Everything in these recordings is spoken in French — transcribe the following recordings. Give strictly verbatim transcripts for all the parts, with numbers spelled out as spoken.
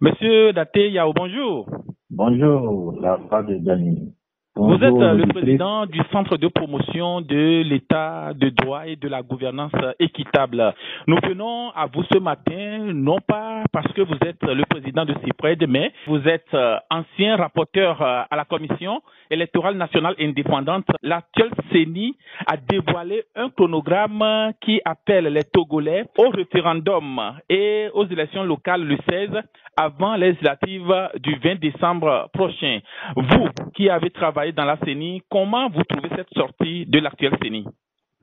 Monsieur Daté Yao, bonjour. Bonjour, la part de Dani. Vous êtes le président du Centre de promotion de l'État de droit et de la gouvernance équitable. Nous venons à vous ce matin, non pas parce que vous êtes le président de CIPRED, mais vous êtes ancien rapporteur à la Commission électorale nationale indépendante. L'actuelle C E N I a dévoilé un chronogramme qui appelle les Togolais au référendum et aux élections locales le seize avant les législatives du vingt décembre prochain. Vous qui avez travaillé dans la C E N I, comment vous trouvez cette sortie de l'actuelle C E N I?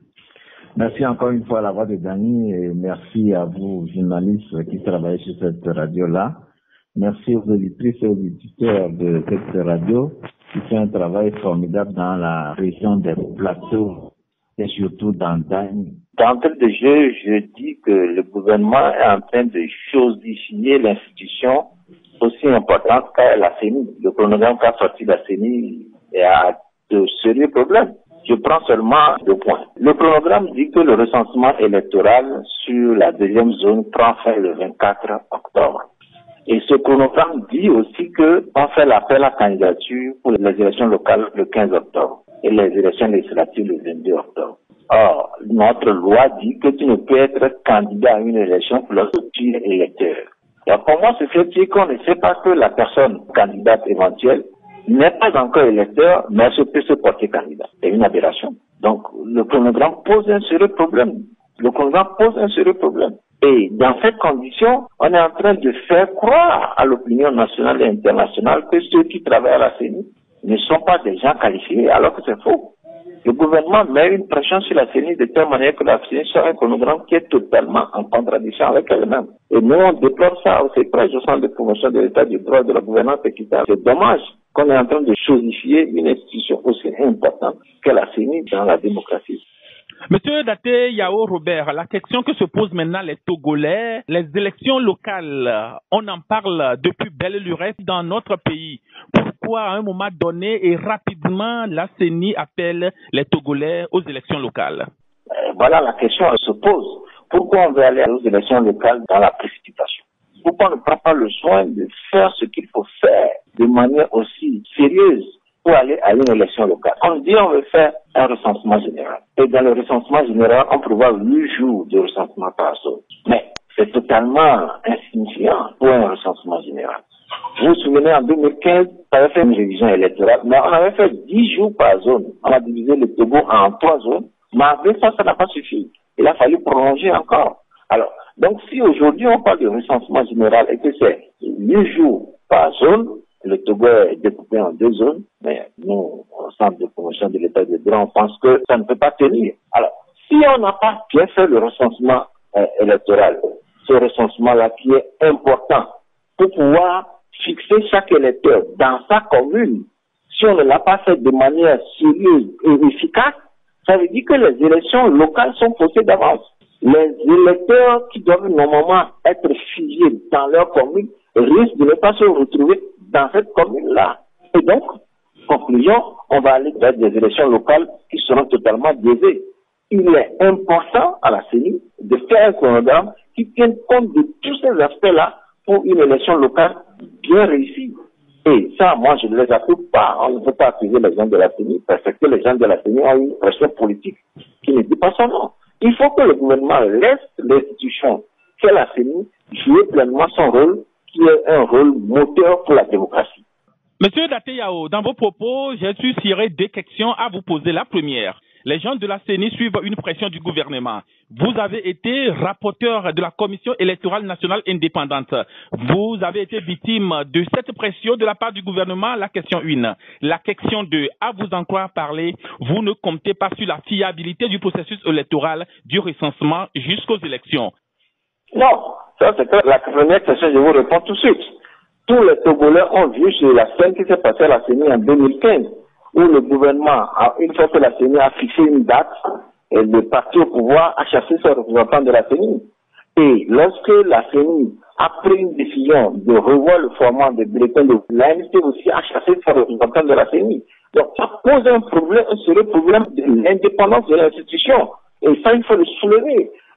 Merci encore une fois à la voix de Dani et merci à vous, journalistes qui travaillez sur cette radio-là. Merci aux auditrices et aux auditeurs de cette radio qui font un travail formidable dans la région des plateaux et surtout dans Dani. D'entrée de jeu, je dis que le gouvernement est en train de chosifier l'institution aussi importante qu'est la C E N I. Le chronogramme qu'a sorti la C E N I a de sérieux problèmes. Je prends seulement deux points. Le chronogramme dit que le recensement électoral sur la deuxième zone prend fin le vingt-quatre octobre. Et ce chronogramme dit aussi qu'on fait l'appel à candidature pour les élections locales le quinze octobre et les élections législatives le vingt-deux octobre. Or, notre loi dit que tu ne peux être candidat à une élection lorsque tu es électeur. Alors, comment se fait-il qu'on ne sait pas que la personne candidate éventuelle n'est pas encore électeur, mais elle peut se porter candidat? C'est une aberration. Donc, le chronogramme pose un sérieux problème. Le chronogramme pose un sérieux problème. Et dans cette condition, on est en train de faire croire à l'opinion nationale et internationale que ceux qui travaillent à la C E N I ne sont pas des gens qualifiés, alors que c'est faux. Le gouvernement met une pression sur la C E N I de telle manière que la C E N I soit un chronogramme qui est totalement en contradiction avec elle-même. Et nous, on déplore ça au CIPRED, au Centre de promotion de l'État du droit et de la gouvernance équitable. C'est dommage qu'on est en train de chosifier une institution aussi importante que la C E N I dans la démocratie. Monsieur Daté Yao Robert, la question que se posent maintenant les Togolais, les élections locales, on en parle depuis belle lurette dans notre pays. Pourquoi à un moment donné et rapidement la C E N I appelle les Togolais aux élections locales? euh, Voilà la question, elle se pose. Pourquoi on veut aller aux élections locales dans la précipitation? Pourquoi on ne prend pas le soin de faire ce qu'il faut faire de manière aussi sérieuse pour aller à une élection locale? On dit on veut faire un recensement général. Et dans le recensement général, on prévoit huit jours de recensement par zone. Mais c'est totalement insignifiant pour un recensement général. Vous vous souvenez, en deux mille quinze, on avait fait une révision électorale, mais on avait fait dix jours par zone. On a divisé le Togo en trois zones, mais avec ça, ça n'a pas suffi. Il a fallu prolonger encore. Alors, donc si aujourd'hui on parle de recensement général et que c'est huit jours par zone, le Togo est découpé en deux zones, mais nous, au Centre de promotion de l'État de droit, on pense que ça ne peut pas tenir. Alors, si on n'a pas bien fait le recensement euh, électoral, ce recensement-là qui est important pour pouvoir fixer chaque électeur dans sa commune, si on ne l'a pas fait de manière sérieuse et efficace, ça veut dire que les élections locales sont faussées d'avance. Les électeurs qui doivent normalement être figés dans leur commune risquent de ne pas se retrouver dans cette commune-là. Et donc, conclusion, on va aller vers des élections locales qui seront totalement biaisées. Il est important à la C E N I de faire un chronogramme qui tienne compte de tous ces aspects-là pour une élection locale bien réussie. Et ça, moi, je ne les approuve pas. On ne peut pas accuser les gens de la C E N I parce que les gens de la C E N I ont une pression politique qui ne dit pas son nom. Il faut que le gouvernement laisse l'institution qu'est la C E N I jouer pleinement son rôle, qui est un rôle moteur pour la démocratie. Monsieur Daté Yao, dans vos propos, j'ai suscité deux questions à vous poser. La première, les gens de la C E N I suivent une pression du gouvernement. Vous avez été rapporteur de la Commission électorale nationale indépendante. Vous avez été victime de cette pression de la part du gouvernement. La question un. La question deux. À vous en croire parler, vous ne comptez pas sur la fiabilité du processus électoral du recensement jusqu'aux élections. Non, ça c'est que la première question, je vous réponds tout de suite. Tous les Togolais ont vu sur la scène qui s'est passée à la C E N I en deux mille quinze, où le gouvernement, une fois que la C E N I a fixé une date, et le parti au pouvoir a chassé ses représentants de la C E N I. Et lorsque la C E N I a pris une décision de revoir le format des bulletins de l'A N C aussi a chassé ses représentants de la C E N I. Donc ça pose un problème, un sérieux problème de l'indépendance de l'institution. Et ça, il faut le soulever.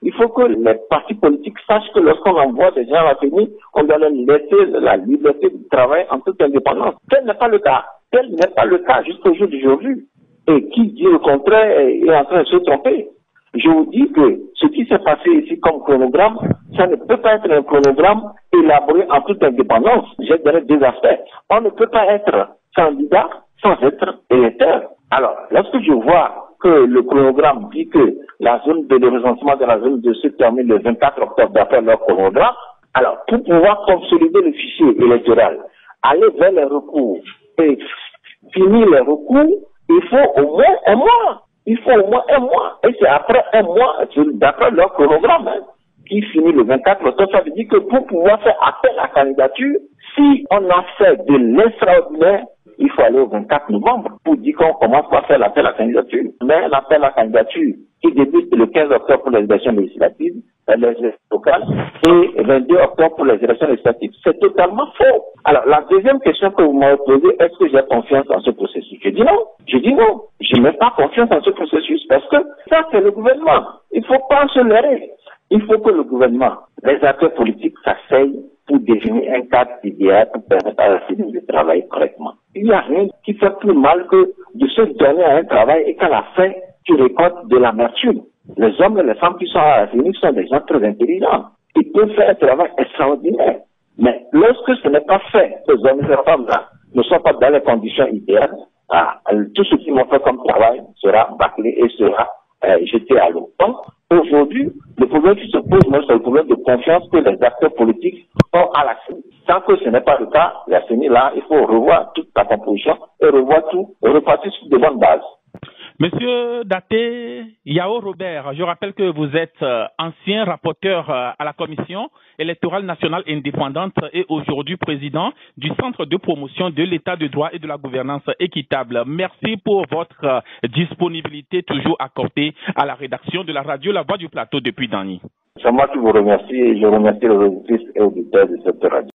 Il faut que les partis politiques sachent que lorsqu'on envoie des gens à la C E N I, on doit leur laisser la liberté de travail en toute indépendance. Tel n'est pas le cas. Tel n'est pas le cas jusqu'au jour d'aujourd'hui. Et qui dit le contraire est en train de se tromper. Je vous dis que ce qui s'est passé ici comme chronogramme, ça ne peut pas être un chronogramme élaboré en toute indépendance. J'ai donné deux aspects. On ne peut pas être candidat sans être électeur. Alors, lorsque je vois que le chronogramme dit que la zone de recensement de la zone de se termine le vingt-quatre octobre d'après leur chronogramme, alors pour pouvoir consolider le fichier électoral, aller vers les recours et finir les recours, il faut au moins un mois. Il faut au moins un mois. Et c'est après un mois, d'après leur chronogramme, hein, qui finit le vingt-quatre octobre. Ça veut dire que pour pouvoir faire appel à la candidature, si on a fait de l'extraordinaire, il faut aller au vingt-quatre novembre pour dire qu'on commence par faire l'appel à la candidature. Mais l'appel à la candidature qui débute le quinze octobre pour les élections législatives, les élections locales, et le vingt-deux octobre pour les élections législatives. C'est totalement faux. Alors, la deuxième question que vous m'avez posée, est-ce que j'ai confiance en ce processus? Je dis non. Je dis non. Je n'ai pas confiance en ce processus parce que ça, c'est le gouvernement. Il ne faut pas se leurrer. Il faut que le gouvernement, les acteurs politiques s'asseyent pour définir un cadre idéal pour permettre à la C E N I de travailler correctement. Il n'y a rien qui fait plus mal que de se donner à un travail et qu'à la fin, tu récoltes de l'amertume. Les hommes et les femmes qui sont à la C E N I sont des gens très intelligents. Ils peuvent faire un travail extraordinaire. Mais lorsque ce n'est pas fait, ces hommes et ces femmes-là ne sont pas dans les conditions idéales, ah, tout ce qu'ils m'ont fait comme travail sera bâclé et sera euh, jeté à l'eau. Donc, aujourd'hui, le problème qui se pose, moi, c'est le problème de confiance que les acteurs politiques ont à la C E N I. Tant que ce n'est pas le cas, la C E N I, là, il faut revoir toute la composition et revoir tout, et repartir sur de bonnes bases. Monsieur Daté Yao Robert, je rappelle que vous êtes euh, ancien rapporteur euh, à la Commission électorale nationale indépendante et aujourd'hui président du Centre de promotion de l'État de droit et de la gouvernance équitable. Merci pour votre euh, disponibilité toujours accordée à la rédaction de la radio La Voix du Plateau depuis Dany. C'est moi qui vous remercie et je remercie les auditrices et auditeurs de cette radio.